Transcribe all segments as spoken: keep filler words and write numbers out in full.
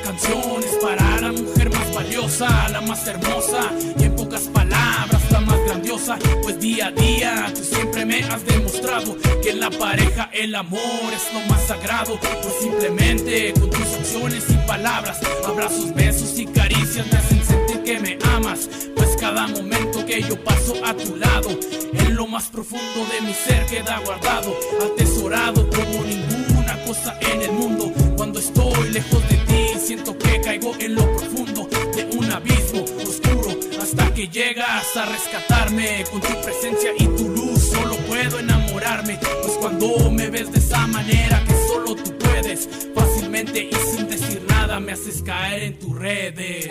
canción es para la mujer más valiosa, la más hermosa y en pocas palabras la más grandiosa. Pues día a día tú siempre me has demostrado que en la pareja el amor es lo más sagrado. Pues simplemente con tus acciones y palabras, abrazos, besos y caricias me hacen sentir que me amas. Pues cada momento que yo paso a tu lado, en lo más profundo de mi ser queda guardado, atesorado como ninguna cosa en el mundo. Cuando estoy lejos de ti siento que caigo en lo profundo de un abismo oscuro, hasta que llegas a rescatarme con tu presencia y tu luz. Solo puedo enamorarme, pues cuando me ves de esa manera que solo tú puedes, fácilmente y sin decir nada me haces caer en tus redes.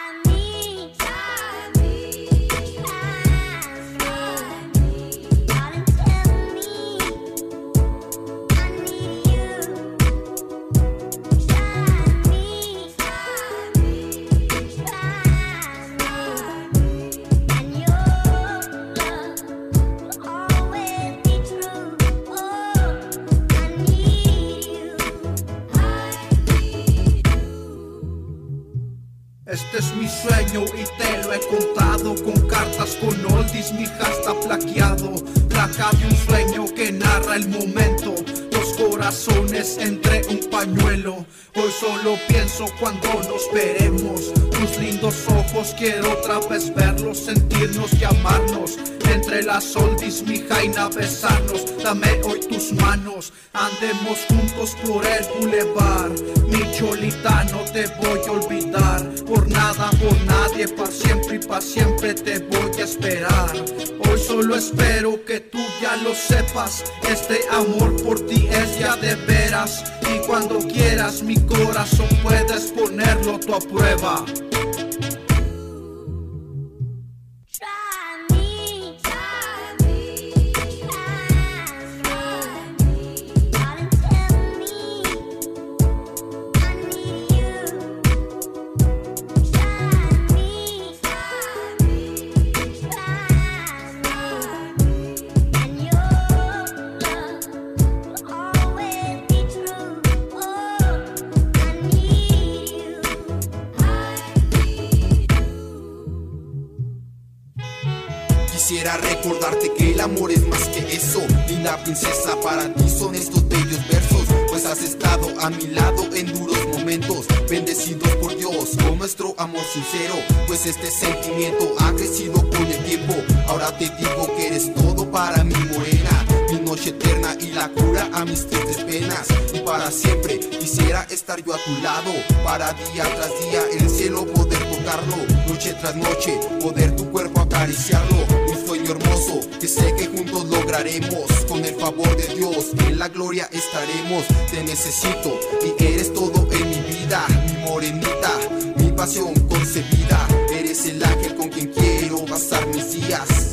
Este es mi sueño y te lo he contado con cartas, con oldies, mi hija está plaqueado. Placa de un sueño que narra el momento, dos corazones entre un pañuelo. Hoy solo pienso cuando nos veremos, tus lindos ojos quiero otra vez verlos, sentirnos y amarnos. Entre las oldies, mi jaina, besarnos. Dame hoy tus manos, andemos juntos por el bulevar. Mi cholita, no te voy a olvidar, por nada, por nadie, para siempre y para siempre te voy a esperar. Hoy solo espero que tú ya lo sepas, este amor por ti es ya de veras. Y cuando quieras mi corazón puedes ponerlo tú a prueba. Quisiera recordarte que el amor es más que eso. Linda princesa, para ti son estos bellos versos, pues has estado a mi lado en duros momentos. Bendecidos por Dios con nuestro amor sincero, pues este sentimiento ha crecido con el tiempo. Ahora te digo que eres todo para mi morena, mi noche eterna y la cura a mis tristes penas. Y para siempre quisiera estar yo a tu lado, para día tras día en el cielo poder tocarlo, noche tras noche poder tu cuerpo acariciarlo. Un sueño hermoso que sé que juntos lograremos, con el favor de Dios en la gloria estaremos. Te necesito y eres todo en mi vida, mi morenita, mi pasión concebida. Eres el ángel con quien quiero pasar mis días.